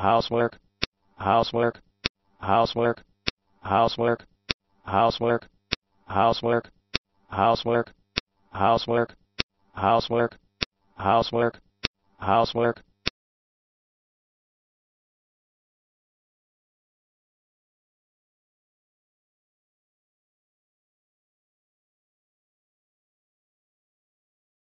housework, housework, housework, housework, housework, housework, housework, housework, housework, housework, housework,